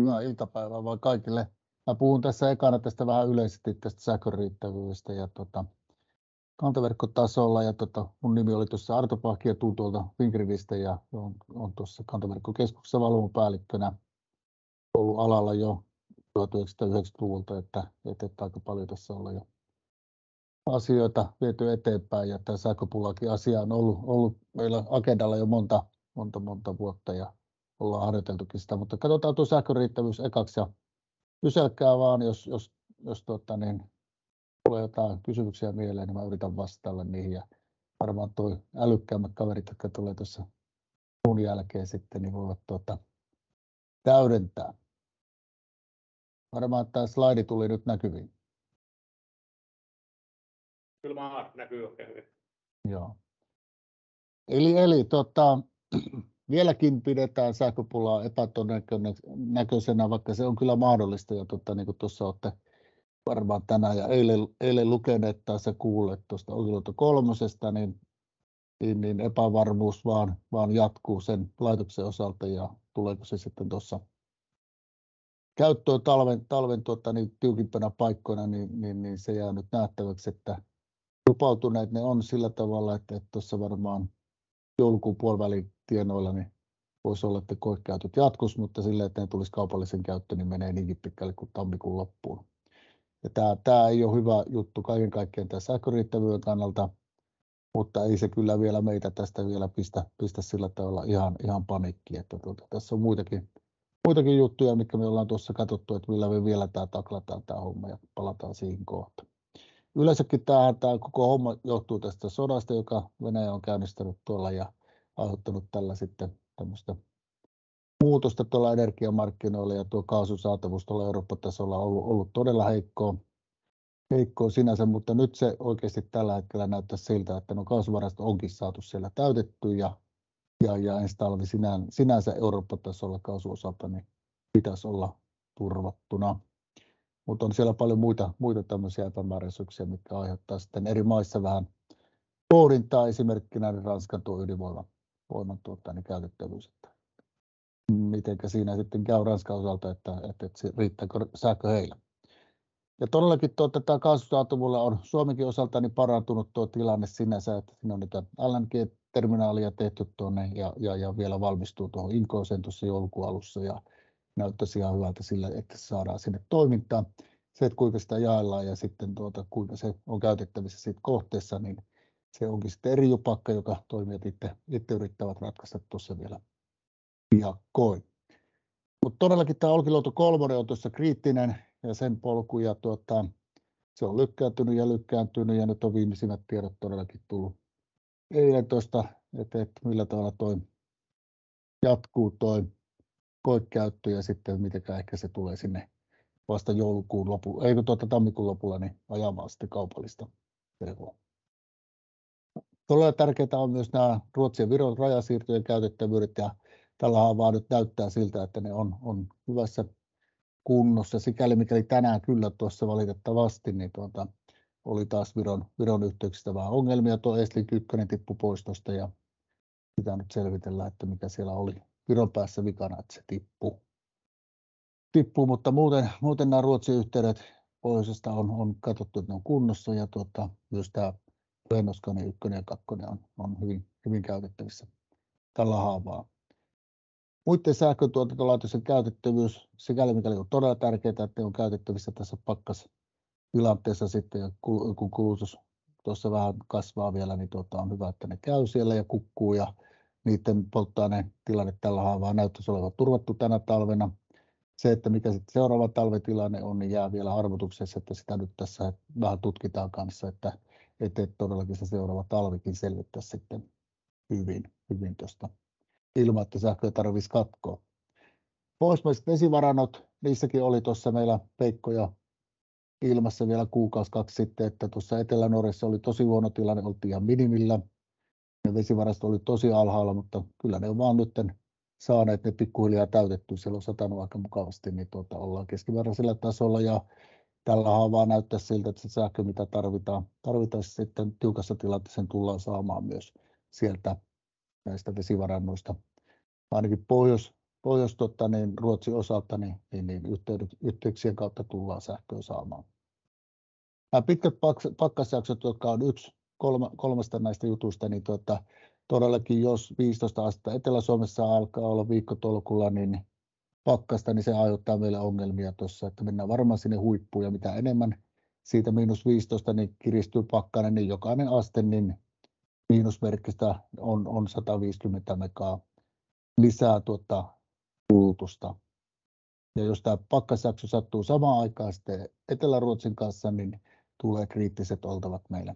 Hyvää iltapäivää vaan kaikille. Mä puhun tässä ekana tästä vähän yleisesti tästä sähkön riittävyydestä ja kantaverkkotasolla. Ja mun nimi oli tuossa Arto Pahki ja tuun tuolta Fingridistä ja on tuossa kantaverkkokeskuksessa valvomopäällikkönä ollut alalla jo 1990-luvulta, että aika paljon tässä olla jo asioita viety eteenpäin ja tämä sähköpulakin asia on ollut meillä agendalla jo monta vuotta ja ollaan harjoiteltukin sitä, mutta katsotaan tuo sähkön riittävyys ekaksi ja kyselkää vaan, jos tulee jotain kysymyksiä mieleen, niin mä yritän vastailla niihin ja varmaan toi älykkäämmät kaverit, jotka tulee tuossa mun jälkeen sitten, niin voivat täydentää. Varmaan tämä slaidi tuli nyt näkyviin. Kyllä näkyy oikein hyvin. Joo. Eli vieläkin pidetään sähköpulaa epätodennäköisenä, vaikka se on kyllä mahdollista. Ja niin kuin tuossa olette varmaan tänään ja eilen lukeneet tai se kuulleet tuosta Olkiluoto 3:sta, niin epävarmuus vaan jatkuu sen laitoksen osalta ja tuleeko se sitten tuossa käyttöön talven tiukimpana paikkoina, niin se jää nyt nähtäväksi, että lupautuneet ne on sillä tavalla, että tuossa varmaan joulukuun puolivälin tienoilla niin voisi olla, että koekäytöt jatkuisi, mutta silleen, että ne tulisi kaupallisen käyttöön, niin menee niinkin pitkälle kuin tammikuun loppuun. Ja tämä ei ole hyvä juttu kaiken kaikkiaan tämän sähköriittävyyden kannalta, mutta ei se kyllä vielä meitä tästä vielä pistä sillä tavalla ihan paniikkiin, että tässä on muitakin juttuja, mitkä me ollaan tuossa katsottu, että millä me vielä taklataan tämä homma ja palataan siihen kohtaan. Yleensäkin tämä koko homma johtuu tästä sodasta, joka Venäjä on käynnistänyt tuolla ja aiheuttanut tällä sitten tämmöistä muutosta tuolla energiamarkkinoilla ja tuo kaasun saatavuus tuolla Eurooppa-tasolla on ollut todella heikkoa sinänsä, mutta nyt se oikeasti tällä hetkellä näyttää siltä, että kaasuvarastot onkin saatu siellä täytetty ja ensi talvi sinänsä Eurooppa-tasolla kaasun osalta niin pitäisi olla turvattuna. Mutta on siellä paljon muita tämmöisiä epämääräisyyksiä, mitkä aiheuttaa sitten eri maissa vähän pohdintaa, esimerkkinä Ranskan tuo ydinvoiman käytettävyys. Mitenkä siinä sitten käy Ranskan osalta, että riittääkö sähkö heillä. Ja todellakin tämä kaasusaatavuudella on Suomenkin osalta niin parantunut tuo tilanne sinänsä, että siinä on niitä LNG-terminaalia tehty tuonne ja vielä valmistuu tuohon Inkooseen tuossa joulukuun alussa ja näyttäisi ihan hyvältä sillä, että se saadaan sinne toimintaan. Se, että kuinka sitä jaellaan ja sitten kuinka se on käytettävissä siitä kohteessa, niin se onkin sitten eri jupakka, joka toimijat itse yrittävät ratkaista tuossa vielä piakkoin. Mutta todellakin tämä Olkiluoto 3 on tuossa kriittinen ja sen polku ja se on lykkääntynyt ja nyt on viimeisimmät tiedot todellakin tullut eilen tuosta, että millä tavalla toi jatkuu toi koekäyttö ja sitten mitenkään ehkä se tulee sinne vasta joulukuun lopulla, ei kun tammikuun lopulla niin ajamaan sitten kaupallista tehoa. Todella tärkeää on myös nämä Ruotsin ja Viron rajasiirtojen käytettävyydet ja tällä haavaa nyt näyttää siltä, että ne on hyvässä kunnossa. Sikäli mikäli tänään kyllä tuossa valitettavasti niin oli taas Viron yhteyksistä vähän ongelmia. Tuo Estlink 1 tippui pois tuosta ja pitää nyt selvitellä, että mikä siellä oli Viron päässä vikana, että se tippuu, mutta muuten nämä Ruotsin yhteydet pohjoisesta on katsottu, että ne on kunnossa ja myös tämä Fennoskanin 1 ja 2 on hyvin käytettävissä tällä haavaa. Muiden sähköntuotantolaitosten käytettävyys, sikäli mikäli on todella tärkeää, että ne on käytettävissä tässä pakkastilanteessa sitten, ja kun kulutus tuossa vähän kasvaa vielä, niin on hyvä, että ne käy siellä ja kukkuu, ja niiden polttoaineen tilanne tällä haavaa näyttäisi olevan turvattu tänä talvena. Se, että mikä sitten seuraava talvetilanne on, niin jää vielä arvotuksessa, että sitä nyt tässä vähän tutkitaan kanssa, että todellakin se seuraava talvikin selvittäisi sitten hyvin tuosta ilman, että sähköä tarvitsisi katkoa. Pohjoismaiset vesivarannot, niissäkin oli tuossa meillä peikkoja ilmassa vielä kuukausi 2 sitten, että tuossa Etelä-Norjassa oli tosi huono tilanne, oltiin ihan minimillä. Ne vesivarastot oli tosi alhaalla, mutta kyllä ne on vaan nyt saaneet ne pikkuhiljaa täytettyä. Siellä on satanut aika mukavasti, niin ollaan keskimääräisellä tasolla ja tällä haavaa näyttää siltä, että se sähkö, mitä tarvitaan sitten tiukassa tilanteessa, sen tullaan saamaan myös sieltä näistä vesivarannoista. Ainakin niin Ruotsin osalta niin yhteyksien kautta tullaan sähköä saamaan. Nämä pitkät pakkasjaksot, jotka on yksi kolmesta näistä jutuista, niin todellakin jos 15 astetta Etelä-Suomessa alkaa olla viikkotolkulla niin pakkasta, niin se aiheuttaa meille ongelmia tuossa, että mennään varmaan sinne huippuun ja mitä enemmän siitä -15 niin kiristyy pakkanen, niin jokainen aste niin miinusmerkkistä on 150 megaa lisää kulutusta. Ja jos tämä pakkasjakso sattuu samaan aikaan sitten Etelä-Ruotsin kanssa, niin tulee kriittiset oltavat meille.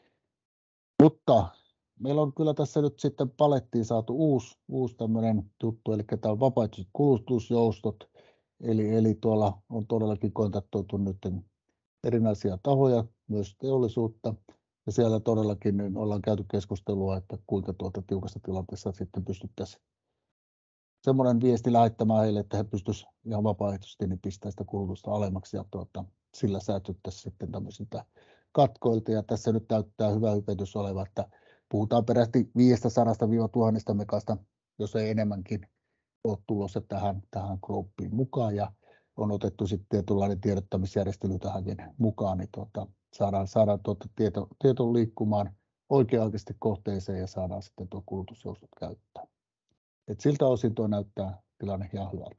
Mutta meillä on kyllä tässä nyt sitten palettiin saatu uusi tämmöinen juttu, eli tämä on vapaaehtoiset kulutusjoustot. Eli tuolla on todellakin kontaktoitu nyt erinäisiä tahoja, myös teollisuutta. Ja siellä todellakin niin ollaan käyty keskustelua, että kuinka tiukassa tilanteessa sitten pystyttäisiin semmoinen viesti lähettämään heille, että he pystyisivät ihan vapaaehtoisesti niin pistää sitä kulutusta alemmaksi ja sillä säästyttäisiin sitten tämmöisiltä katkoilta. Ja tässä nyt näyttää hyvä hypetys oleva, että puhutaan peräti 500–1000 megasta, jos ei enemmänkin ole tulossa tähän gruppiin mukaan. Ja on otettu sitten tietynlainen tiedottamisjärjestely tähänkin mukaan, niin saadaan tieto liikkumaan oikea-aikaisesti kohteeseen ja saadaan sitten tuo kulutusjoustot käyttää. Et siltä osin tuo näyttää tilanne ihan hyvältä.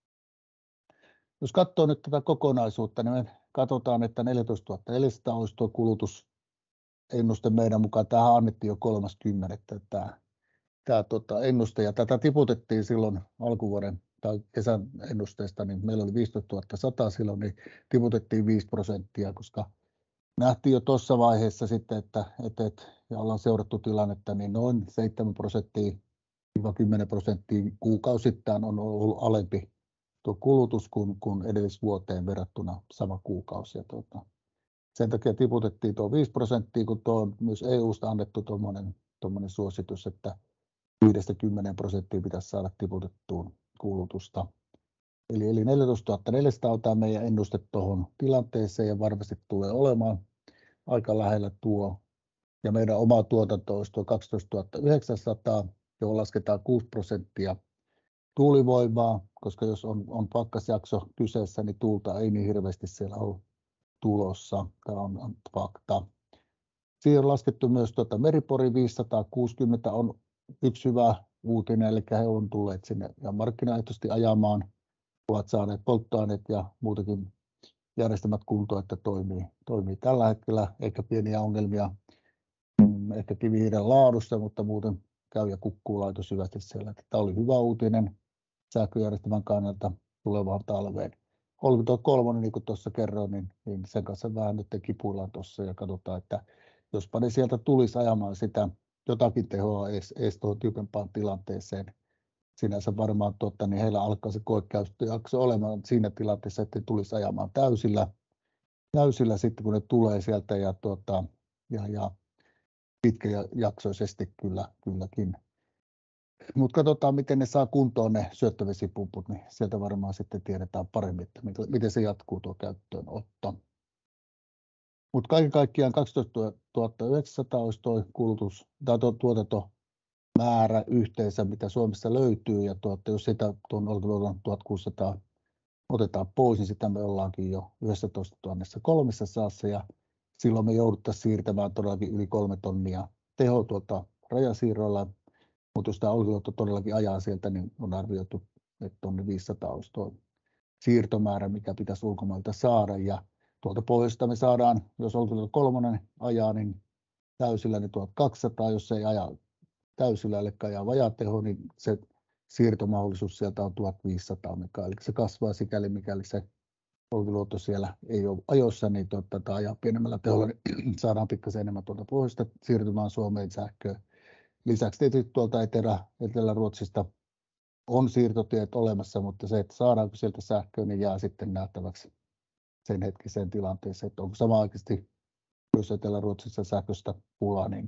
Jos katsoo nyt tätä kokonaisuutta, niin me katsotaan, että 14 400 olisi tuo kulutusennuste meidän mukaan. Tähän annettiin jo 30. Tämä ennuste, ja tätä tiputettiin silloin alkuvuoden tai kesän ennusteesta, niin meillä oli 15 100 silloin, niin tiputettiin 5%, koska nähtiin jo tuossa vaiheessa sitten, että ja ollaan seurattu tilannetta, niin noin 7%–10% kuukausittain on ollut alempi tuo kulutus kuin edellisvuoteen verrattuna sama kuukausi. Ja sen takia tiputettiin tuo 5%, kun tuo on myös EU:sta annettu tuommoinen suositus, että 5–10% pitäisi saada tiputettuun kulutusta. Eli 14 400 on tämä meidän ennuste tuohon tilanteeseen ja varmasti tulee olemaan aika lähellä tuo. Ja meidän oma tuotanto olisi tuo 12 900, johon lasketaan 6% tuulivoimaa, koska jos on pakkasjakso kyseessä, niin tuulta ei niin hirveästi siellä ole tulossa. Tämä on fakta. Siihen on laskettu myös Meri-Pori 560 on yksi hyvä uutinen, eli he on tulleet sinne ja markkinaehtoisesti ajamaan, ovat saaneet polttoaineet ja muutakin järjestelmät kuntoon, että toimii tällä hetkellä, eikä pieniä ongelmia ehkä kivihiilen laadussa, mutta muuten käy ja kukkuu laitos hyvästi siellä. Tämä oli hyvä uutinen sähköjärjestelmän kannalta tulevaan talveen. 33, niin kuin tuossa kerroin, niin sen kanssa vähän nyt kipuillaan tuossa ja katsotaan, että jospa ne sieltä tulisi ajamaan sitä jotakin tehoa edes tuohon tiukempaan tilanteeseen. Sinänsä varmaan niin heillä alkaa se koekäyttöjakso olemaan siinä tilanteessa, että tulisi ajamaan täysillä sitten, kun ne tulee sieltä ja pitkäjaksoisesti kylläkin. Mutta katsotaan, miten ne saa kuntoon ne syöttövesipumput, niin sieltä varmaan sitten tiedetään paremmin, että miten se jatkuu tuo käyttöönotto. Mutta kaiken kaikkiaan 12 900 olisi tuo kulutus tai tuo tuotantomäärä yhteensä, mitä Suomessa löytyy, ja jos sitä tuon 1600 otetaan pois, niin sitä me ollaankin jo 11 300 ja silloin me jouduttaisiin siirtämään todellakin yli 3 tonnia tehoa rajasiirroilla. Mutta jos tämä Olkiluoto todellakin ajaa sieltä, niin on arvioitu, että 1500 olisi tuo siirtomäärä, mikä pitäisi ulkomailta saada. Ja tuolta pohjoista me saadaan, jos Olkiluoto 3 ajaa, niin täysillä niin 1200, jos se ei aja täysillä, eli ajaa vajaateho, niin se siirtomahdollisuus sieltä on 1500 megaa. Eli se kasvaa sikäli, mikäli se Olkiluoto siellä ei ole ajoissa, niin ajaa pienemmällä teholla, niin saadaan pikkasen enemmän tuolta pohjoista siirtymään Suomeen sähköön. Lisäksi tietysti tuolta Etelä-Ruotsista on siirtotiet olemassa, mutta se, että saadaanko sieltä sähköä, niin jää sitten nähtäväksi sen hetkiseen tilanteeseen, että onko samanaikaisesti myös Etelä-Ruotsissa sähköstä pulaa, niin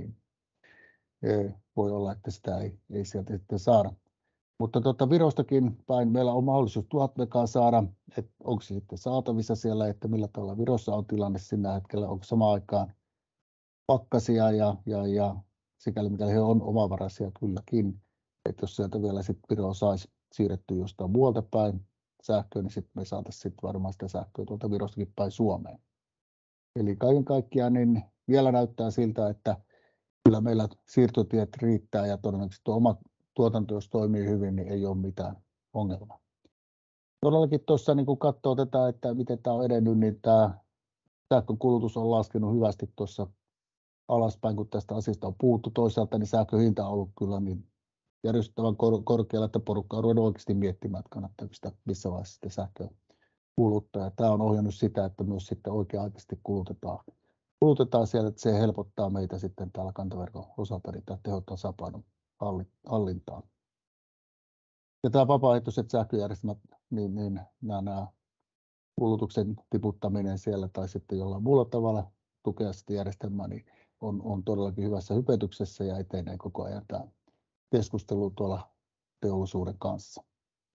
voi olla, että sitä ei sieltä sitten saada. Mutta Virostakin päin meillä on mahdollisuus 1000 megaa saada, että onko se sitten saatavissa siellä, että millä tavalla Virossa on tilanne sillä hetkellä, onko samaan aikaan pakkasia ja sikäli mikäli he on omavaraisia kylläkin, että jos sieltä vielä sitten Viro saisi siirretty jostain muualta päin sähköä, niin sitten me saataisiin varmaan sitä sähköä tuolta Virostakin päin Suomeen. Eli kaiken kaikkiaan niin vielä näyttää siltä, että kyllä meillä siirtotiet riittää ja todennäköisesti tuo oma tuotanto, jos toimii hyvin, niin ei ole mitään ongelmaa. Todellakin tuossa niin kun katsoo tätä, että miten tämä on edennyt, niin tämä sähkön kulutus on laskenut hyvästi tuossa alaspäin, kun tästä asiasta on puhuttu. Toisaalta niin sähkön hinta on ollut kyllä niin järjestelmän korkealla, että porukka on ruvennut oikeasti miettimään, että kannattaako sitä missä vaiheessa sitä sähköä kuluttaa. Ja tämä on ohjannut sitä, että myös sitten oikea-aikaisesti kulutetaan siellä, että se helpottaa meitä sitten täällä kantaverkon osalta niin tämä tehotasapainon hallintaan. Ja tämä vapaaehtoiset sähköjärjestelmät, niin nämä kulutuksen tiputtaminen siellä tai sitten jollain muulla tavalla tukea sitä järjestelmää, niin on todellakin hyvässä hypetyksessä ja etenee koko ajan tämä keskustelu tuolla teollisuuden kanssa.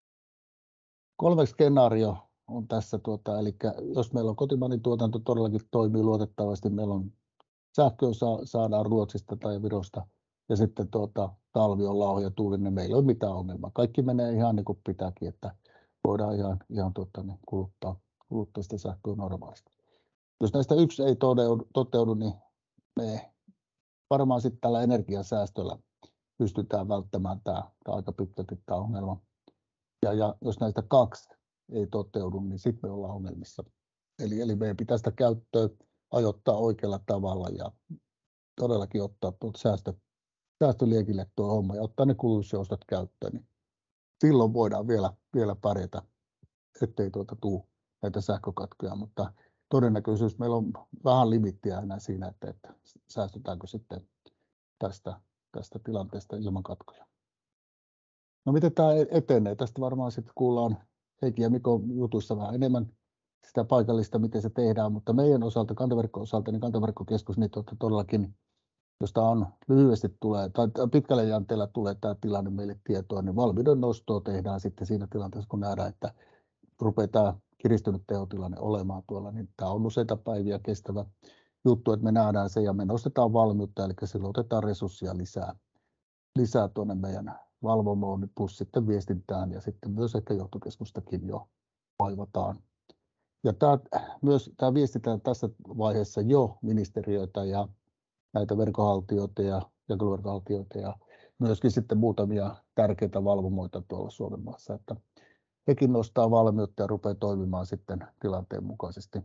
3 skenaario on tässä, eli jos meillä on kotimainen tuotanto todellakin toimii luotettavasti, meillä on sähköä saadaan Ruotsista tai Virosta ja sitten talvi on lauha ja tuulinen, niin meillä ei ole mitään ongelmaa. Kaikki menee ihan niin kuin pitääkin, että voidaan ihan kuluttaa sitä sähköä normaalisti. Jos näistä yksi ei toteudu, niin me varmaan sitten tällä energiansäästöllä pystytään välttämään tämä aika pitkälti tämä ongelma. Ja jos näistä 2 ei toteudu, niin sitten me ollaan ongelmissa. Eli meidän pitää sitä käyttöä ajoittaa oikealla tavalla ja todellakin ottaa säästöliekille tuo homma ja ottaa ne kulutusjoustot käyttöön. Niin silloin voidaan vielä pärjätä, ettei tule näitä sähkökatkoja, mutta todennäköisyys meillä on vähän limittiä enää siinä, että säästetäänkö sitten tästä tilanteesta ilman katkoja. No miten tämä etenee? Tästä varmaan sitten kuullaan Heikki ja Mikon jutuissa vähän enemmän sitä paikallista, miten se tehdään, mutta meidän osalta, kantaverkko-osalta, niin kantaverkkokeskus, niin todellakin, josta on lyhyesti tulee, tai pitkällä jänteellä tulee tämä tilanne meille tietoon, niin valmiuden nostoa tehdään sitten siinä tilanteessa, kun nähdään, että rupeaa tämä kiristynyt tehotilanne olemaan tuolla, niin tämä on useita päiviä kestävä juttu, että me nähdään se ja me nostetaan valmiutta, eli silloin otetaan resursseja lisää tuonne meidän valvomoon, plus sitten viestintään ja sitten myös ehkä johtokeskustakin jo vaivataan. Ja tämä viestitään tässä vaiheessa jo ministeriöitä ja näitä verkonhaltijoita ja jakeluverkonhaltijoita ja myöskin sitten muutamia tärkeitä valvomoita tuolla Suomen maassa, että hekin nostaa valmiutta ja rupeaa toimimaan sitten tilanteen mukaisesti.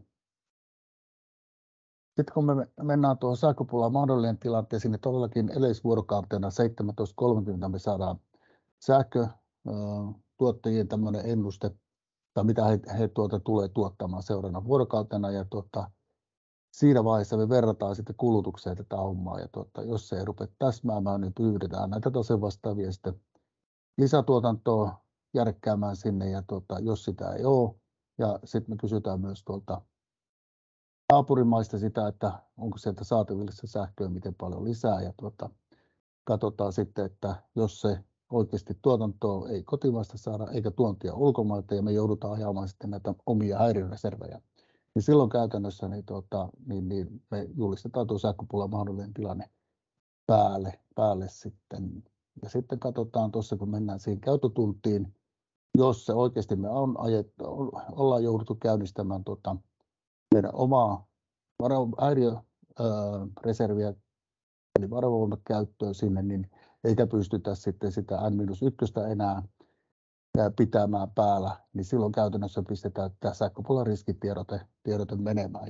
Sitten kun me mennään tuohon sähköpulaan mahdollinen tilanteeseen, niin todellakin edellisvuorokautena 17.30 me saadaan sähkötuottajien tämmöinen ennuste, tai mitä he tulee tuottamaan seuraavana vuorokautena. Ja siinä vaiheessa me verrataan sitten kulutukseen tätä hommaa. Ja jos se ei rupea täsmäämään, niin pyydetään näitä tasevastaavia sitten lisätuotantoa järkkäämään sinne. Ja jos sitä ei ole, ja sitten me kysytään myös tuolta naapurimaista sitä, että onko sieltä saatavilla se sähköä miten paljon lisää. Ja katsotaan sitten, että jos se oikeasti tuotantoa ei kotimaasta saada eikä tuontia ulkomailta ja me joudutaan ajamaan sitten näitä omia häiriöreservejä, niin silloin käytännössä niin me julistetaan tuo sähköpulan mahdollinen tilanne päälle sitten. Ja sitten katsotaan tuossa, kun mennään siihen käyttötuntiin, jos se oikeasti me ollaan jouduttu käynnistämään meidän omaa häiriöreserviä eli varovoimakäyttöön sinne, niin eikä pystytä sitten sitä N-1 enää pitämään päällä, niin silloin käytännössä pistetään tämä sähköpulan riskitiedote menemään.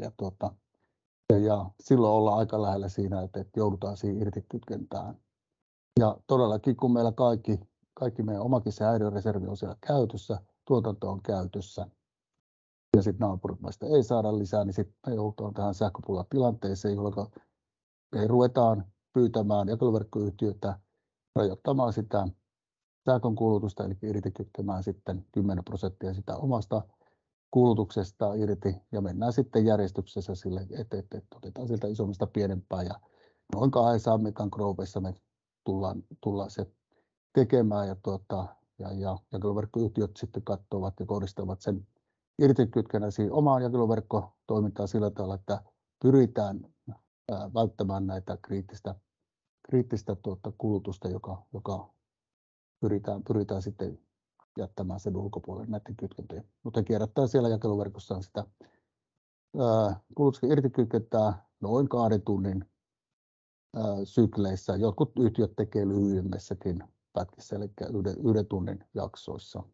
Ja silloin ollaan aika lähellä siinä, että joudutaan siihen irtikytkentään. Ja todellakin, kun meillä kaikki meidän omakin se häiriöreservi on siellä käytössä, tuotanto on käytössä, ja sitten naapurimaista ei saada lisää, niin sitten me joudutaan tähän sähköpulatilanteeseen, jolloin me ruvetaan pyytämään jakeluverkkoyhtiötä rajoittamaan sitä sähkön kulutusta, eli irtikytkemään sitten 10% sitä omasta kulutuksesta irti, ja mennään sitten järjestyksessä sille, että otetaan sieltä isommista pienempää, ja noin 200 megan grooveissa me tullaan se tekemään, ja jakeluverkkoyhtiöt sitten katsovat ja kohdistavat sen irtikytkennän siihen omaan jakeluverkkotoimintaan sillä tavalla, että pyritään välttämään näitä kriittistä kulutusta, joka pyritään sitten jättämään sen ulkopuolelle näiden kytkentöjen. Mutta he kierrättää siellä jakeluverkossaan sitä kulutuksen irtikytkentää noin 2 tunnin sykleissä. Jotkut yhtiöt tekee lyhyemmässäkin pätkissä, eli 1 tunnin jaksoissa.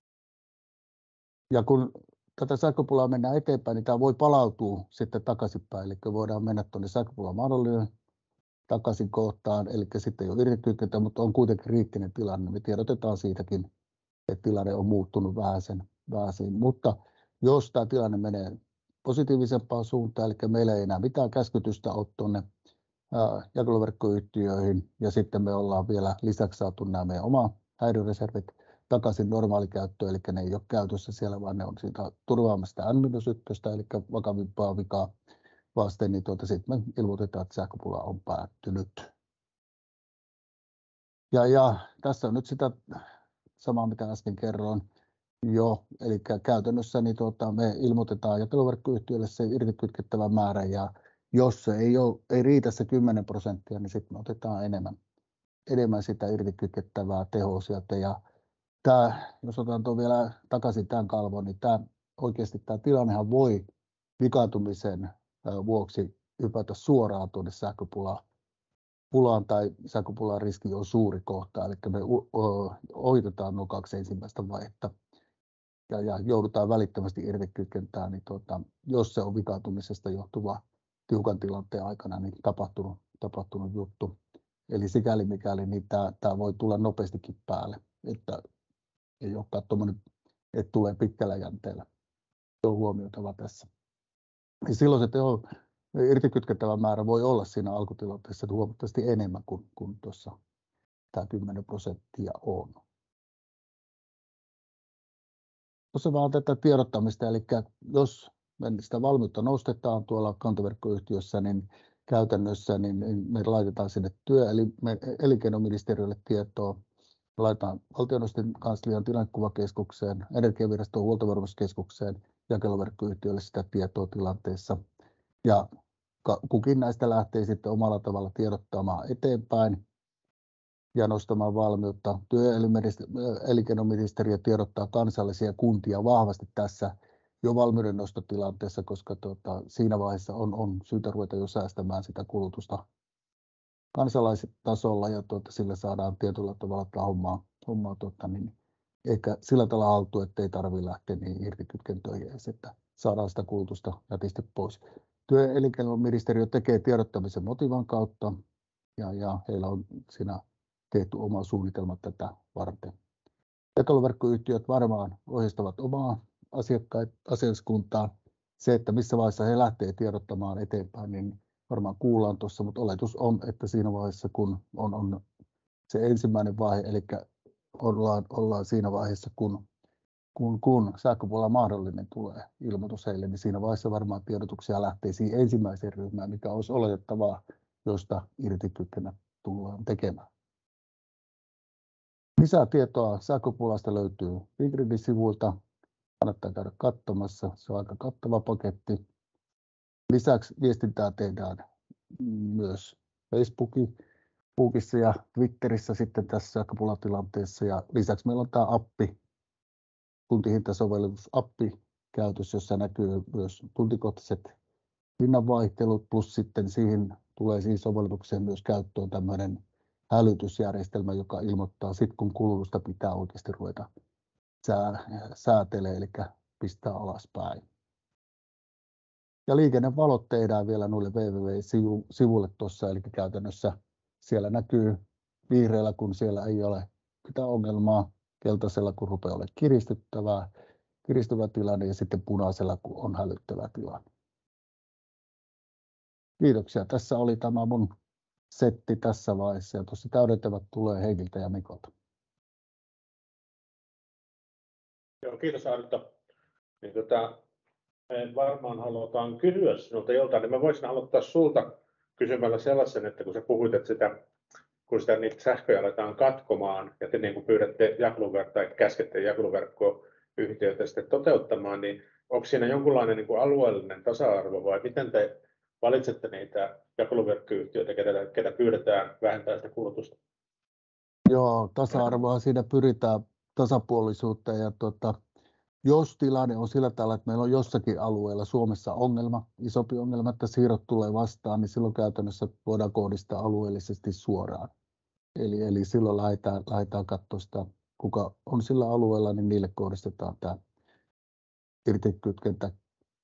Ja kun tätä sähköpulaa mennään eteenpäin, niin tämä voi palautua sitten takaisinpäin. Eli voidaan mennä tuonne sähköpulan mahdollinen takaisin kohtaan, eli sitten ei ole irtikytkentä, mutta on kuitenkin kriittinen tilanne. Me tiedotetaan siitäkin, että tilanne on muuttunut vähäsen. Mutta jos tämä tilanne menee positiivisempaan suuntaan, eli meillä ei enää mitään käskytystä ole tuonne jakeluverkkoyhtiöihin, ja sitten me ollaan vielä lisäksi saatu nämä meidän oma häiriöreservit takaisin normaalikäyttöön, eli ne ei ole käytössä siellä, vaan ne on siitä turvaamasta N-1, eli vakavimpaa vikaa vasten, niin sitten me ilmoitetaan, että sähköpula on päättynyt. Ja tässä on nyt sitä samaa, mitä äsken kerroin jo, eli käytännössä niin me ilmoitetaan jakeluverkkoyhtiölle se irtikytkettävä määrä, ja jos se ei riitä se 10%, niin sitten me otetaan enemmän sitä irtikytkettävää tehoa sieltä. Ja jos otetaan tuon vielä takaisin tämän kalvon, niin oikeasti tämä tilannehan voi vikaantumisen vuoksi hypätä suoraan tuonne sähköpulaan tai sähköpulan riski on suuri kohta, eli me ohitetaan nuo 2 ensimmäistä vaihetta ja joudutaan välittömästi irtikytkentään, niin jos se on vikaantumisesta johtuva tiukan tilanteen aikana niin tapahtunut juttu. Eli sikäli mikäli niin tämä voi tulla nopeastikin päälle, että ei olekaan tuommoinen, että tulee pitkällä jänteellä. Se on huomioitava tässä. Ja silloin se irtikytkettävä määrä voi olla siinä alkutilanteessa huomattavasti enemmän kuin tuossa tämä 10% on. Tuossa vaan tätä tiedottamista, eli jos sitä valmiutta nostetaan tuolla kantaverkkoyhtiössä, niin käytännössä niin me laitetaan sinne elinkeinoministeriölle tietoa, laitetaan valtioneuvoston kanslian tilannekuvakeskukseen, Energiaviraston huoltovarmuuskeskukseen, jakeluverkkoyhtiölle sitä tietoa tilanteessa. Ja kukin näistä lähtee sitten omalla tavalla tiedottamaan eteenpäin ja nostamaan valmiutta. Elinkeinoministeriö tiedottaa kansallisia kuntia vahvasti tässä jo valmiuden nostotilanteessa, koska siinä vaiheessa on syytä ruveta jo säästämään sitä kulutusta kansalaistasolla ja sillä saadaan tietyllä tavalla hommaa ehkä sillä tavalla haltuun, ettei tarvitse lähteä niin irtikytkentöihin, että saadaan sitä kulutusta nätisti pois. Työ- ja elinkeinoministeriö tekee tiedottamisen Motivan kautta ja heillä on siinä tehty oma suunnitelma tätä varten. Jakeluverkkoyhtiöt varmaan ohjeistavat omaa asiakaskuntaa. Se, että missä vaiheessa he lähtee tiedottamaan eteenpäin, niin varmaan kuullaan tuossa, mutta oletus on, että siinä vaiheessa, kun on se ensimmäinen vaihe, eli ollaan siinä vaiheessa, kun sähköpuolella mahdollinen tulee ilmoitus heille, niin siinä vaiheessa varmaan tiedotuksia lähtee siihen ensimmäiseen ryhmään, mikä olisi oletettavaa, josta irtikytkennät tullaan tekemään. Lisää tietoa sähköpulasta löytyy Fingridin sivuilta. Kannattaa käydä katsomassa. Se on aika kattava paketti. Lisäksi viestintää tehdään myös Facebookissa ja Twitterissä sitten tässä sähköpulatilanteessa. Ja lisäksi meillä on tämä appi, tuntihintasovellus-appi käytössä, jossa näkyy myös tuntikohtaiset hinnanvaihtelut, plus sitten siihen tulee siihen sovellukseen myös käyttöön tämmöinen hälytysjärjestelmä, joka ilmoittaa sitten, kun kulutusta pitää oikeasti ruveta säätelee, eli pistää alaspäin. Ja liikennevalot tehdään vielä noille www-sivuille tuossa, eli käytännössä siellä näkyy vihreällä, kun siellä ei ole mitään ongelmaa, keltaisella, kun rupeaa olemaan kiristyvä tilanne, ja sitten punaisella, kun on hälyttävä tilanne. Kiitoksia. Tässä oli tämä mun setti tässä vaiheessa, ja tuossa täydentävät tulee Heikiltä ja Mikolta. Joo, kiitos Arto. Niin, me varmaan halutaan kysyä sinulta joltain, niin mä voisin aloittaa sulta kysymällä sellaisen, että kun sä puhuit, että kun niitä sähköjä aletaan katkomaan ja te niin kuin pyydätte tai käskette jakeluverkkoyhtiöitä sitten toteuttamaan, niin onko siinä jonkunlainen niin kuin alueellinen tasa-arvo vai miten te valitsette niitä jakeluverkkoyhtiöitä, ketä pyydetään vähentää sitä kulutusta? Joo, tasa-arvoa siinä pyritään tasapuolisuutta. Ja jos tilanne on sillä tavalla, että meillä on jossakin alueella Suomessa ongelma, isompi ongelma, että siirrot tulee vastaan, niin silloin käytännössä voidaan kohdistaa alueellisesti suoraan. Eli silloin lähdetään katsoa sitä, kuka on sillä alueella, niin niille kohdistetaan tämä irtikytkentä.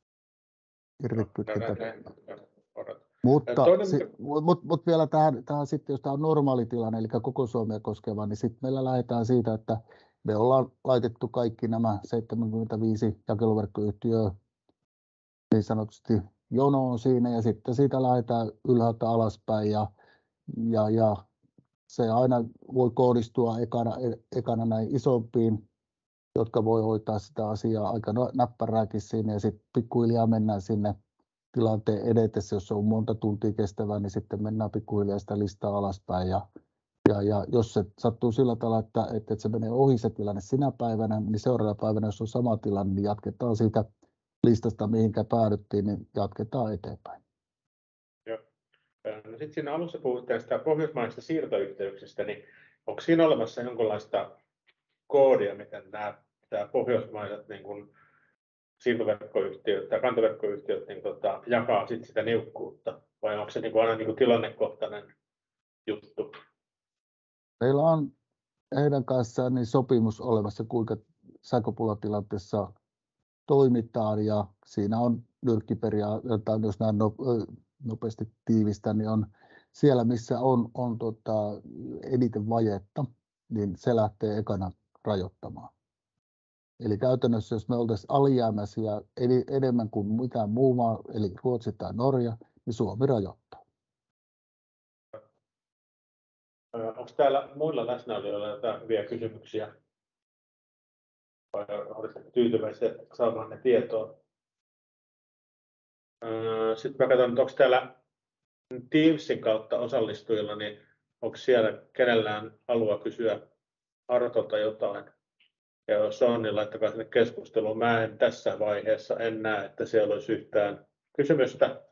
Mutta vielä tähän sitten, jos tämä on normaali tilanne, eli koko Suomea koskeva, niin sitten meillä lähdetään siitä, että me ollaan laitettu kaikki nämä 75 jakeluverkkoyhtiöä niin sanotusti jonoon siinä, ja sitten siitä lähdetään ylhäältä alaspäin, ja se aina voi kohdistua ekana näin isompiin, jotka voi hoitaa sitä asiaa aika näppärääkin siinä, ja sitten pikkuhiljaa mennään sinne tilanteen edetessä, jos se on monta tuntia kestävää, niin sitten mennään pikkuhiljaa sitä listaa alaspäin. Ja jos se sattuu sillä tavalla, että se menee ohi se tilanne sinä päivänä, niin seuraavana päivänä, jos on sama tilanne, niin jatketaan siitä listasta, mihinkä päädyttiin, niin jatketaan eteenpäin. Joo. No sitten siinä alussa puhuttiin sitä pohjoismaisista siirtoyhteyksistä, niin onko siinä olemassa jonkinlaista koodia, miten nämä pohjoismaiset niin kuin siirtoverkkoyhtiöt tai kantoverkkoyhtiöt niin jakaa sitä niukkuutta, vai onko se niin kuin aina niin kuin tilannekohtainen juttu? Meillä on heidän kanssaan niin sopimus olemassa, kuinka sähköpulatilanteessa toimitaan, ja siinä on nyrkkiperiaate, jos näin nopeasti tiivistä, niin on siellä, missä on eniten vajetta, niin se lähtee ekana rajoittamaan. Eli käytännössä, jos me oltaisiin alijäämäisiä enemmän kuin mikään muu maa, eli Ruotsi tai Norja, niin Suomi rajoittaa. Onko täällä muilla läsnäolijoilla jotain hyviä kysymyksiä? Vai oletko tyytyväisiä saamaan ne tietoa? Sitten mä katson, onko täällä Teamsin kautta osallistujilla, niin onko siellä kenellään halua kysyä Artolta jotain? Ja jos on, niin laittakaa sinne keskusteluun. Mä en tässä vaiheessa näe, että siellä olisi yhtään kysymystä.